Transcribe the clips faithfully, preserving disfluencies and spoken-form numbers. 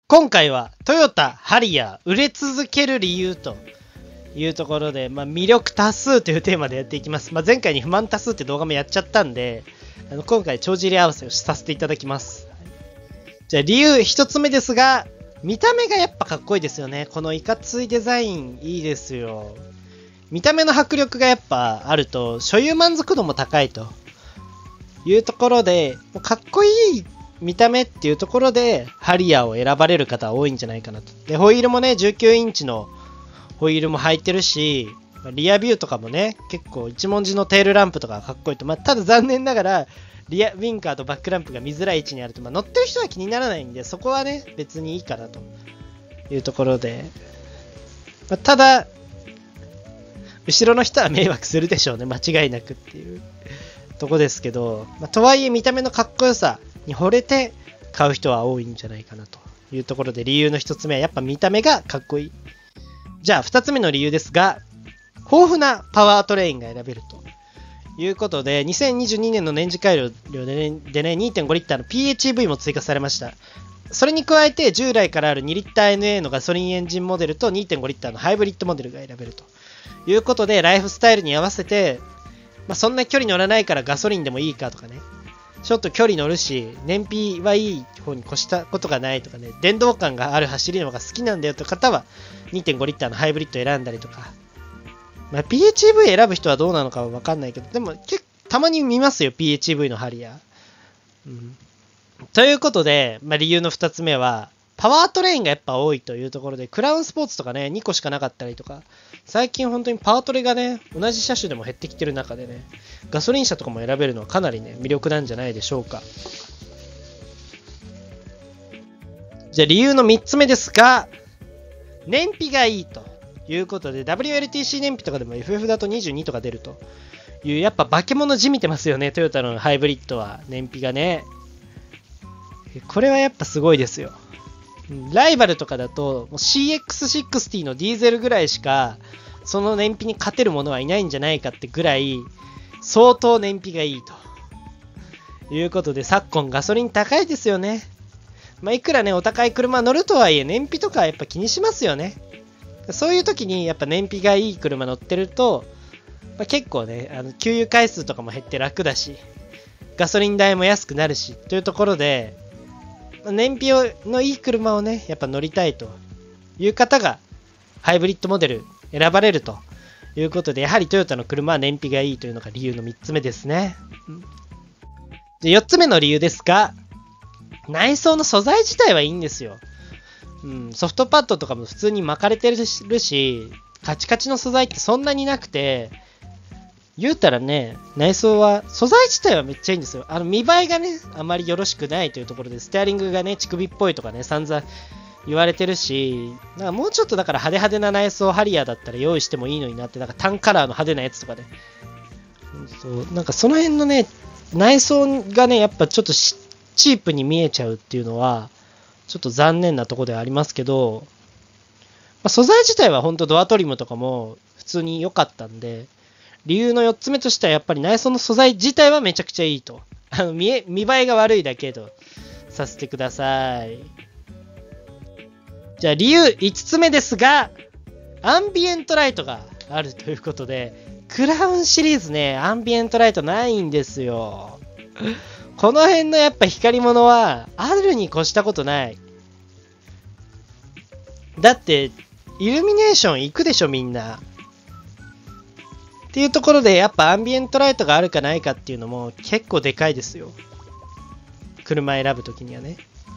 今回はトヨタハリアー売れ続ける理由というところで、まあ、魅力多数というテーマでやっていきます。まあ、前回に不満多数って動画もやっちゃったんで、あの今回帳尻合わせをさせていただきます。じゃあ理由一つ目ですが、見た目がやっぱかっこいいですよね。このいかついデザインいいですよ。見た目の迫力がやっぱあると所有満足度も高いというところで、かっこいい見た目っていうところでハリアーを選ばれる方多いんじゃないかなと。で、ホイールもねじゅうきゅうインチのホイールも入ってるし、リアビューとかもね結構一文字のテールランプとかかっこいいと。まあ、ただ残念ながらリアウィンカーとバックランプが見づらい位置にあると、まあ、乗ってる人は気にならないんで、そこはね別にいいかなというところで、まあ、ただ後ろの人は迷惑するでしょうね、間違いなくっていうとこですけど、まあ、とはいえ見た目のかっこよさに惚れて買う人は多いんじゃないかなというところで、理由の一つ目はやっぱ見た目がかっこいい。じゃあ二つ目の理由ですが、豊富なパワートレインが選べるということで、にせんにじゅうにねんの年次改良でね、でね にてんご リッターの ピーエイチイーブイ も追加されました。それに加えて従来からあるにリッター エヌエー のガソリンエンジンモデルと にてんご リッターのハイブリッドモデルが選べるということで、ライフスタイルに合わせて、まあ、そんな距離乗らないからガソリンでもいいかとかね、ちょっと距離乗るし燃費はいい方に越したことがないとかね、電動感がある走りの方が好きなんだよという方は にてんご リッターのハイブリッドを選んだりとか、まあ、ピーエイチイーブイ 選ぶ人はどうなのかは分かんないけど、でも結たまに見ますよ ピーエイチイーブイ のハリアー、うん、ということで、まあ、理由のふたつめはパワートレインがやっぱ多いというところで、クラウンスポーツとかねにこしかなかったりとか、最近本当にパワートレがね同じ車種でも減ってきてる中でね、ガソリン車とかも選べるのはかなりね魅力なんじゃないでしょうか。じゃあ理由のみっつめですが、燃費がいいということで、 ダブリューエルティーシー 燃費とかでも エフエフ だとにじゅうにとか出るという、やっぱ化け物じみてますよね、トヨタのハイブリッドは燃費がね。これはやっぱすごいですよ。ライバルとかだと シーエックスシックスティー のディーゼルぐらいしかその燃費に勝てるものはいないんじゃないかってぐらい相当燃費がいいということで、昨今ガソリン高いですよね。まあ、いくらねお高い車乗るとはいえ燃費とかやっぱ気にしますよね。そういう時にやっぱ燃費がいい車乗ってると、まあ、結構ねあの給油回数とかも減って楽だし、ガソリン代も安くなるしというところで、燃費のいい車をねやっぱ乗りたいという方がハイブリッドモデル選ばれるということで、やはりトヨタの車は燃費がいいというのが理由のみっつめですね。でよっつめの理由ですが、内装の素材自体はいいんですよ。うん、ソフトパッドとかも普通に巻かれてるし、カチカチの素材ってそんなになくて、言うたらね内装は素材自体はめっちゃいいんですよ。あの見栄えがねあまりよろしくないというところで、ステアリングがね乳首っぽいとかね散々言われてるし、なんかもうちょっとだから派手派手な内装ハリアーだったら用意してもいいのになって、なんかタンカラーの派手なやつとかね、そうなんかその辺のね内装がねやっぱちょっとチープに見えちゃうっていうのはちょっと残念なところではありますけど、まあ、素材自体は本当ドアトリムとかも普通に良かったんで、理由のよっつめとしてはやっぱり内装の素材自体はめちゃくちゃいいと。あの 見, え見栄えが悪いだけとさせてください。じゃあ理由いつつめですが、アンビエントライトがあるということで、クラウンシリーズねアンビエントライトないんですよ。この辺のやっぱ光り物はあるに越したことない。だってイルミネーション行くでしょみんなっていうところで、やっぱアンビエントライトがあるかないかっていうのも結構でかいですよ、車選ぶときにはね。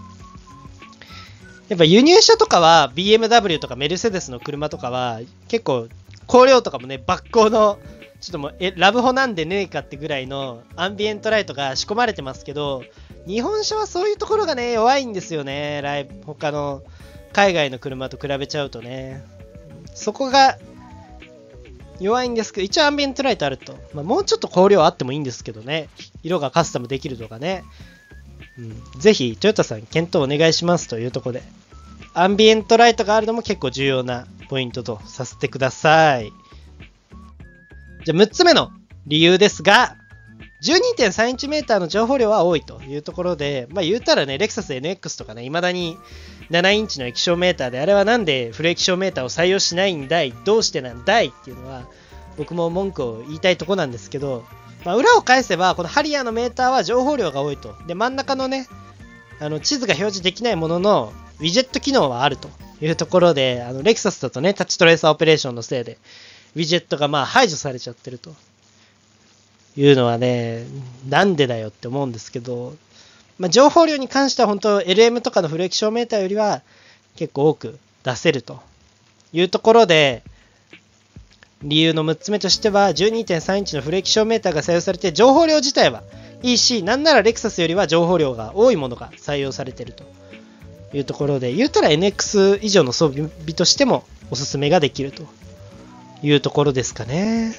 やっぱ輸入車とかは ビーエムダブリュー とかメルセデスの車とかは結構香料とかもねバッコのちょっともうえラブホなんでねえかってぐらいのアンビエントライトが仕込まれてますけど、日本車はそういうところがね弱いんですよね。ライブ他の海外の車と比べちゃうとね、そこが弱いんですけど、一応アンビエントライトあると、まあ、もうちょっと光量あってもいいんですけどね、色がカスタムできるとかね、うん、ぜひトヨタさん検討お願いしますというところで、アンビエントライトがあるのも結構重要なポイントとさせてください。じゃあむっつめの理由ですが、 じゅうにてんさんインチメーターの情報量は多いというところで、まあ言うたらね、レクサス エヌエックス とかね、未だにななインチの液晶メーターで、あれはなんでフル液晶メーターを採用しないんだい、どうしてなんだいっていうのは、僕も文句を言いたいとこなんですけど、まあ、裏を返せば、このハリアーのメーターは情報量が多いと。で、真ん中のね、あの地図が表示できないものの、ウィジェット機能はあるというところで、あのレクサスだとね、タッチトレーサーオペレーションのせいで、ウィジェットがまあ排除されちゃってるというのはね、なんでだよって思うんですけど、まあ、情報量に関しては本当 エルエム とかのフル液晶メーターよりは結構多く出せるというところで、理由のむっつめとしては じゅうにてんさんインチのフル液晶メーターが採用されて情報量自体はいいし、なんならレクサスよりは情報量が多いものが採用されているというところで、言うたら エヌエックス 以上の装備としてもおすすめができるというところですかね。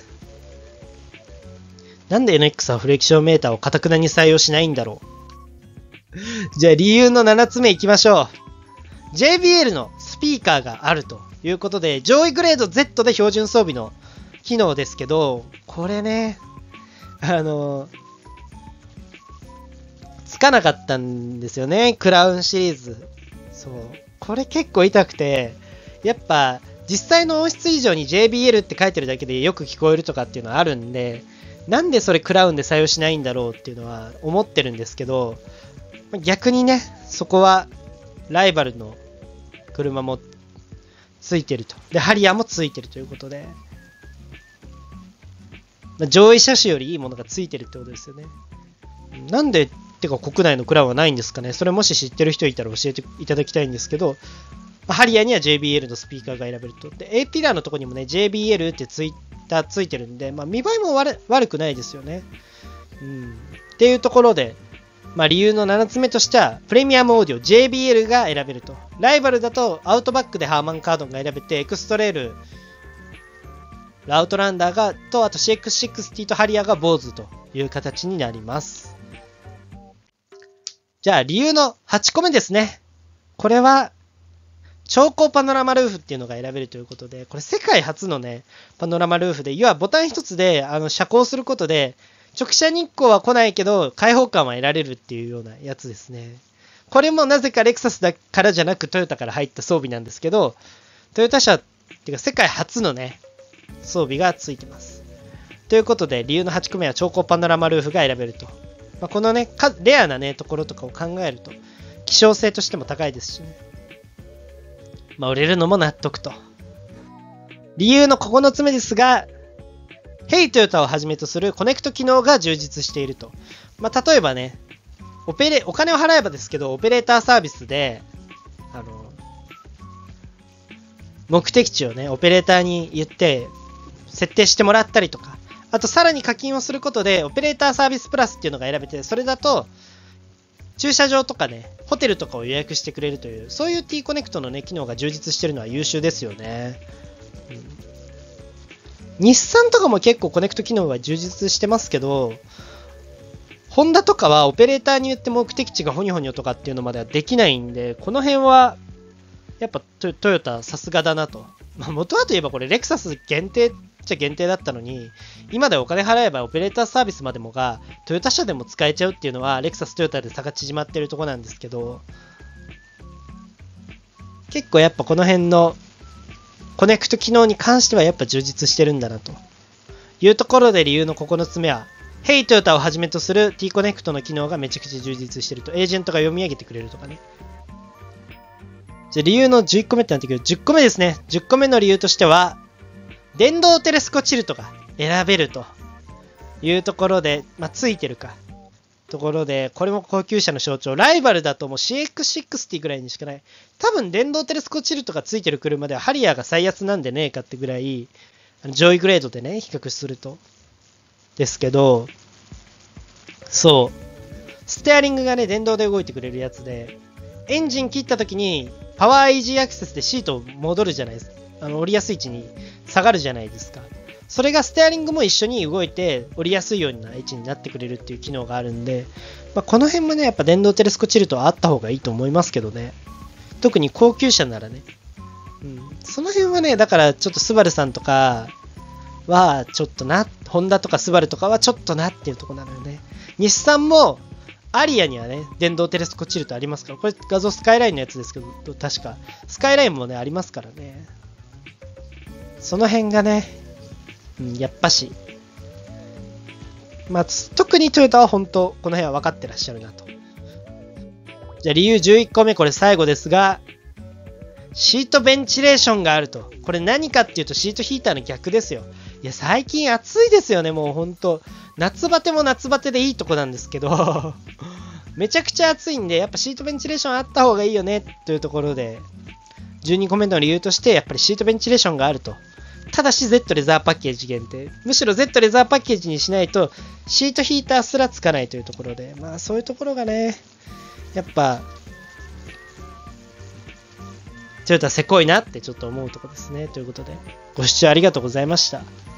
なんで エヌエックス はフル液晶メーターを堅くなに採用しないんだろう。じゃあ理由のななつめいきましょう。ジェイビーエル のスピーカーがあるということで、上位グレード Z で標準装備の機能ですけど、これね、あの、つかなかったんですよね、クラウンシリーズ。そう。これ結構痛くて、やっぱ実際の音質以上に ジェイビーエル って書いてるだけでよく聞こえるとかっていうのはあるんで、なんでそれクラウンで採用しないんだろうっていうのは思ってるんですけど、逆にね、そこはライバルの車もついてると。で、ハリアーもついてるということで、上位車種よりいいものがついてるってことですよね。なんで、てか国内のクラウンはないんですかね。それもし知ってる人いたら教えていただきたいんですけど、ハリアーには ジェイビーエル のスピーカーが選べると。で、A ピラーのところにもね、ジェイビーエル ってツイッターついてるんで、まあ見栄えも悪、悪くないですよね。うん。っていうところで、まあ理由のななつめとしては、プレミアムオーディオ ジェイビーエル が選べると。ライバルだとアウトバックでハーマンカードンが選べて、エクストレール、アウトランダーが、と、あと シーエックスシックスティー とハリアーが坊主という形になります。じゃあ理由のはちこめですね。これは、超高パノラマルーフっていうのが選べるということで、これ世界初のね、パノラマルーフで、要はボタン一つであの遮光することで、直射日光は来ないけど、開放感は得られるっていうようなやつですね。これもなぜかレクサスだからじゃなくトヨタから入った装備なんですけど、トヨタ車っていうか世界初のね、装備がついてます。ということで、理由のはちこめは超高パノラマルーフが選べると。まあ、このね、レアなね、ところとかを考えると、希少性としても高いですしね。まあ、売れるのも納得と。理由のここのつめですが、ヘイトヨタをはじめとするコネクト機能が充実していると。まあ、例えばね、オペレ、お金を払えばですけど、オペレーターサービスで、あの、目的地をね、オペレーターに言って、設定してもらったりとか、あとさらに課金をすることで、オペレーターサービスプラスっていうのが選べて、それだと、駐車場とかね、ホテルとかを予約してくれるという、そういう T コネクトのね、機能が充実してるのは優秀ですよね。うん、日産とかも結構コネクト機能が充実してますけど、ホンダとかはオペレーターに言って目的地がホニョホニョとかっていうのまではできないんで、この辺は、やっぱトヨタさすがだなと。まあ、元はといえばこれレクサス限定っちゃ限定だったのに、今でお金払えばオペレーターサービスまでもがトヨタ車でも使えちゃうっていうのはレクサストヨタで差が縮まってるとこなんですけど、結構やっぱこの辺のコネクト機能に関してはやっぱ充実してるんだなというところで、理由のここのつめは、ヘイトヨタをはじめとする T コネクトの機能がめちゃくちゃ充実してると。エージェントが読み上げてくれるとかね。じゃあ理由のじゅっこめってなってくる。じゅっこめですね。じゅっこめの理由としては、電動テレスコチルトが選べるというところで、まあ、ついてるか。ところで、これも高級車の象徴。ライバルだともう シーエックスシックスティー ぐらいにしかない。多分電動テレスコチルトがついてる車ではハリアーが最安なんでねえかってぐらい、上位グレードでね、比較すると。ですけど、そう。ステアリングがね、電動で動いてくれるやつで、エンジン切った時に、パワーイージーアクセスでシート戻るじゃないですか。あの、降りやすい位置に下がるじゃないですか。それがステアリングも一緒に動いて、降りやすいような位置になってくれるっていう機能があるんで、まあ、この辺もね、やっぱ電動テレスコチルトはあった方がいいと思いますけどね。特に高級車ならね。うん。その辺はね、だからちょっとスバルさんとかは、ちょっとな、 ホンダとかスバルとかはちょっとなっていうところなのよね。日産も、アリアにはね、電動テレスコチルトありますから、これ画像スカイラインのやつですけど、確か。スカイラインもね、ありますからね。その辺がね、うん、やっぱし、まあ、特にトヨタは本当、この辺は分かってらっしゃるなと。じゃあ理由じゅういっこめ、これ最後ですが、シートベンチレーションがあると。これ何かっていうとシートヒーターの逆ですよ。いや、最近暑いですよね、もう本当。夏バテも夏バテでいいとこなんですけど、めちゃくちゃ暑いんで、やっぱシートベンチレーションあった方がいいよね、というところで、じゅうにこめの理由として、やっぱりシートベンチレーションがあると。ただし Z レザーパッケージ限定。むしろ Z レザーパッケージにしないと、シートヒーターすらつかないというところで、まあそういうところがね、やっぱ、トヨタせこいなってちょっと思うところですね。ということで、ご視聴ありがとうございました。